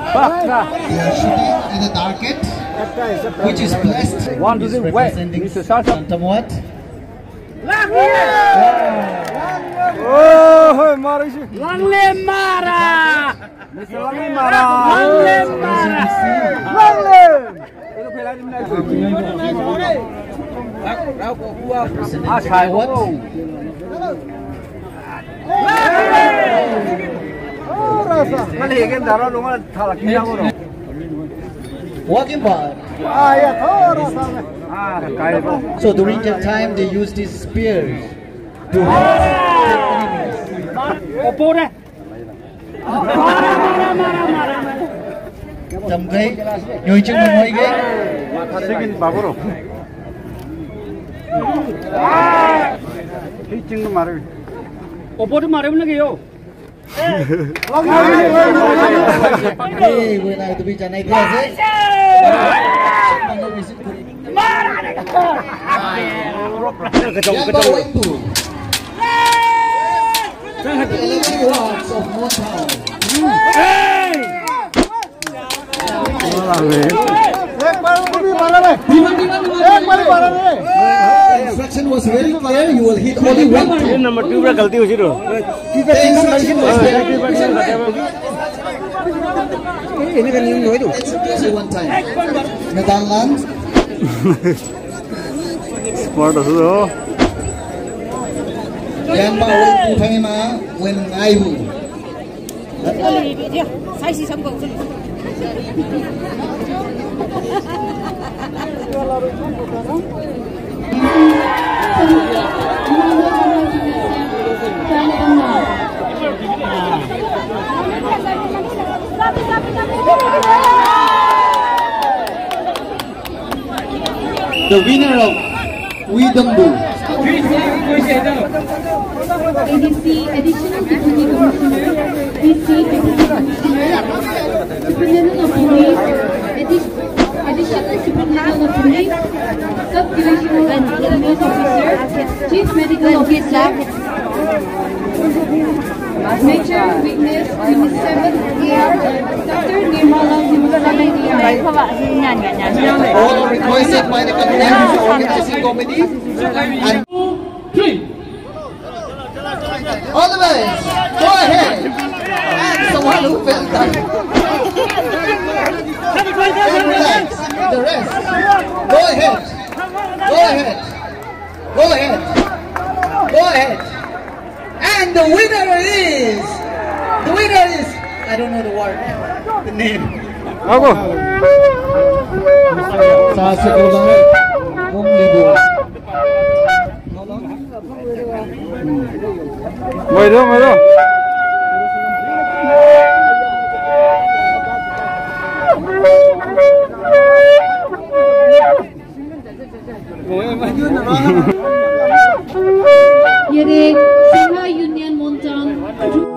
are shooting in the target, which is blessed. One, two, three, representing Santamot. Oh, Marishi. Langle Mara. Walking ball. So during that time they use these spears to hunt enemies. Tầm gây nhồi chân mình hơi ghê. Seguin baburo. Hitching mare. Opor mare na gayo. Hey, when I to be janai dia se. Instruction was very clear. You will hit only one time. Number 2 पर गलती हुई रो. Ini kan yung itu. One time. Netherlands. Smart asu. Yang bawa utai ma when ayu. The winner of Widembu. ADC Additional Deputy Commissioner, DC Deputy Commissioner, Superintendent of Police, Additional Superintendent of Police, Subdivisional Police Officer, Chief Medical Officer, Major Witness 27 AR, Dr. Nirmala All requested by the organizing committee. And 3. All the way. Go ahead. And someone who fell down. And relax. The rest. Go ahead. Go ahead. Go ahead. Go ahead. And the winner is. I don't know the word. The name. Ako. Mero. Yere Sinha Union Montang